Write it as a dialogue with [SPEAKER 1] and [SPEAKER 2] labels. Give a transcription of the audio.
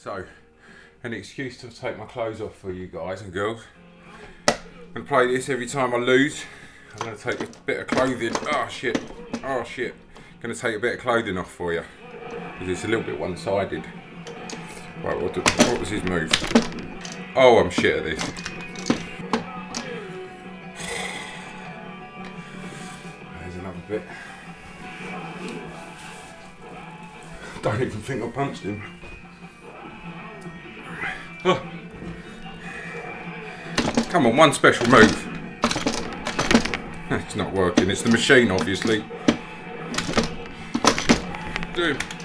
[SPEAKER 1] So, an excuse to take my clothes off for you guys and girls. I'm going to play this every time I lose. I'm going to take a bit of clothing. Oh shit. Oh shit. Going to take a bit of clothing off for you. Because it's a little bit one-sided. Right, what was his move? Oh, I'm shit at this. There's another bit. Don't even think I punched him. Oh. Come on, one special move. It's not working. It's the machine, obviously. Dude.